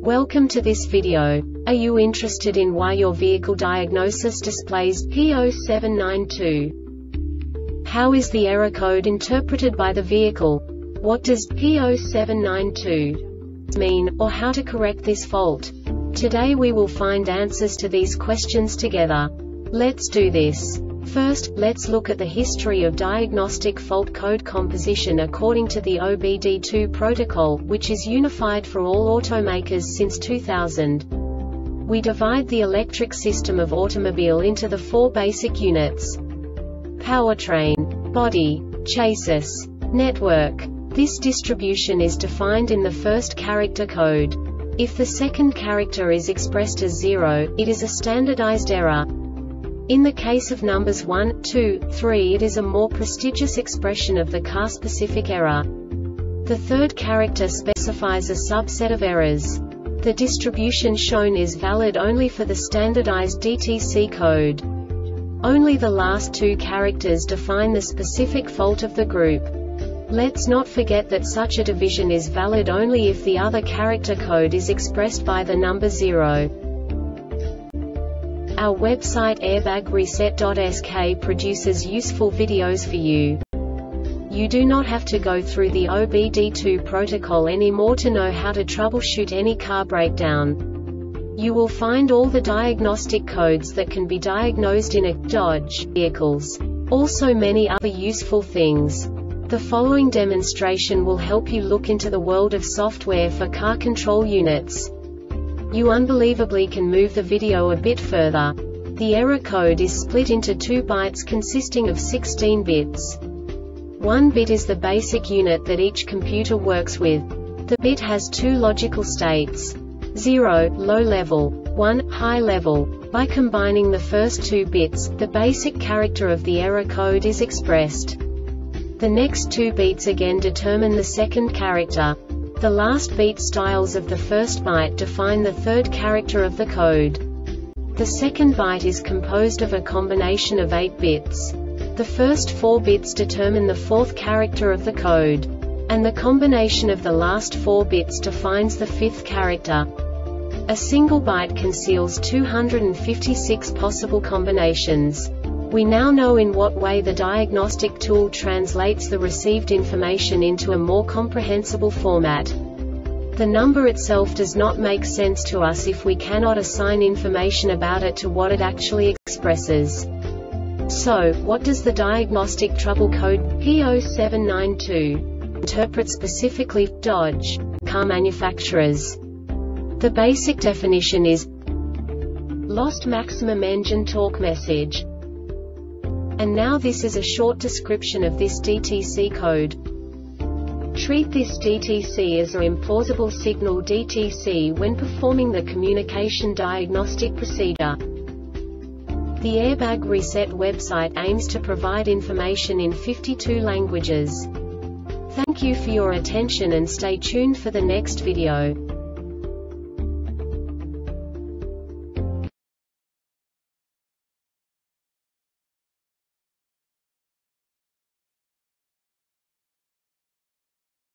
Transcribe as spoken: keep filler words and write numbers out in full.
Welcome to this video. Are you interested in why your vehicle diagnosis displays P zero seven nine two? How is the error code interpreted by the vehicle? What does P zero seven nine two mean, or how to correct this fault? Today we will find answers to these questions together. Let's do this. First, let's look at the history of diagnostic fault code composition according to the O B D two protocol, which is unified for all automakers since two thousand. We divide the electric system of automobile into the four basic units: powertrain, body, chassis, network. This distribution is defined in the first character code. If the second character is expressed as zero, it is a standardized error. In the case of numbers one, two, three, it is a more prestigious expression of the car-specific error. The third character specifies a subset of errors. The distribution shown is valid only for the standardized D T C code. Only the last two characters define the specific fault of the group. Let's not forget that such a division is valid only if the other character code is expressed by the number zero. Our website airbag reset dot S K produces useful videos for you. You do not have to go through the O B D two protocol anymore to know how to troubleshoot any car breakdown. You will find all the diagnostic codes that can be diagnosed in a Dodge vehicles. Also many other useful things. The following demonstration will help you look into the world of software for car control units. You unbelievably can move the video a bit further. The error code is split into two bytes consisting of sixteen bits. One bit is the basic unit that each computer works with. The bit has two logical states: zero, low level, one, high level. By combining the first two bits, the basic character of the error code is expressed. The next two bits again determine the second character. The last beat styles of the first byte define the third character of the code. The second byte is composed of a combination of eight bits. The first four bits determine the fourth character of the code. And the combination of the last four bits defines the fifth character. A single byte conceals two hundred fifty-six possible combinations. We now know in what way the diagnostic tool translates the received information into a more comprehensible format. The number itself does not make sense to us if we cannot assign information about it to what it actually expresses. So, what does the diagnostic trouble code P zero seven nine two interpret specifically for Dodge car manufacturers? The basic definition is lost maximum engine torque message. And now this is a short description of this D T C code. Treat this D T C as an implausible signal D T C when performing the communication diagnostic procedure. The Airbag Reset website aims to provide information in fifty-two languages. Thank you for your attention and stay tuned for the next video.